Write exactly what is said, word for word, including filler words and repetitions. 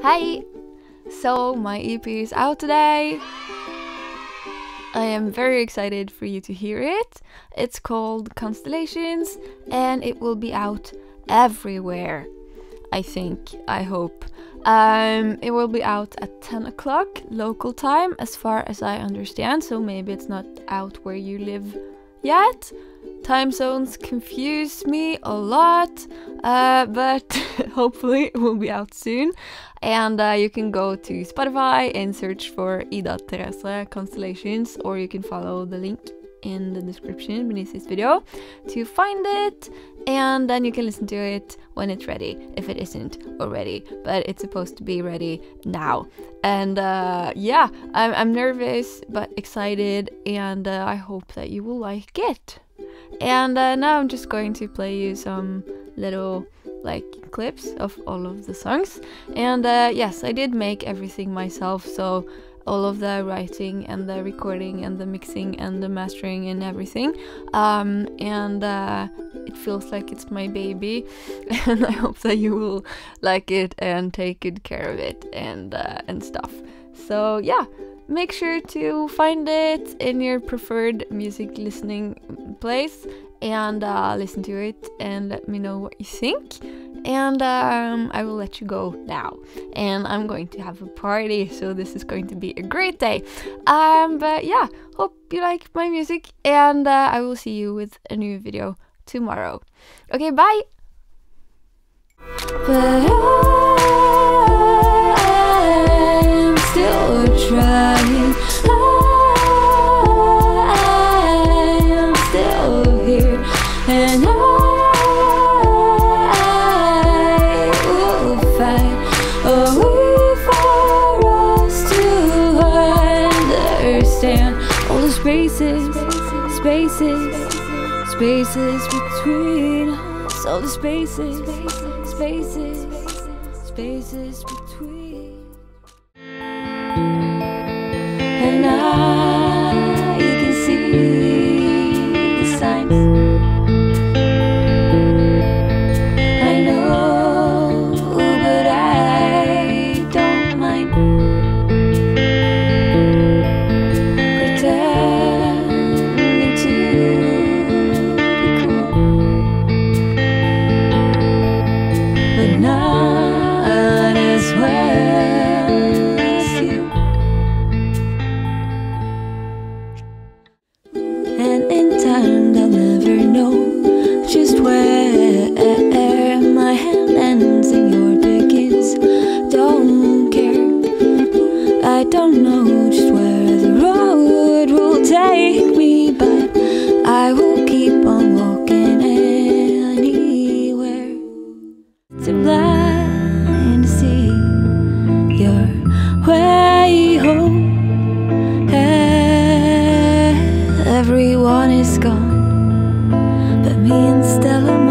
Hi! So, my E P is out today. I am very excited for you to hear it. It's called Constellations and it will be out everywhere. I think, I hope. Um, it will be out at ten o'clock local time as far as I understand, so maybe it's not out where you live yet. Time zones confuse me a lot, uh, but hopefully it will be out soon. And uh, you can go to Spotify and search for Ida Therese Constellations, or you can follow the link in the description beneath this video to find it, and then you can listen to it when it's ready, if it isn't already, but it's supposed to be ready now. And uh, yeah, I'm, I'm nervous but excited, and uh, I hope that you will like it. And uh, now I'm just going to play you some little like clips of all of the songs. And uh, yes, I did make everything myself, so all of the writing and the recording and the mixing and the mastering and everything. Um, and uh, it feels like it's my baby, and I hope that you will like it and take good care of it and uh, and stuff. So yeah, make sure to find it in your preferred music listening place and uh, listen to it and let me know what you think. And um, I will let you go now. And I'm going to have a party, so this is going to be a great day. Um, but yeah, hope you like my music, and uh, I will see you with a new video tomorrow. Okay, bye! But I'm still trying. I'm still here, and I all the spaces, spaces, spaces between us. All the spaces, spaces, spaces between. And now you can see the signs. I know, but I don't mind. Not as well as you. And in time they'll never know just where my hand ends and your begins. Don't care, I don't know just where the road will take me, but I will keep on walking anywhere. Too blind to see your way home. Everyone is gone, but me and Stella.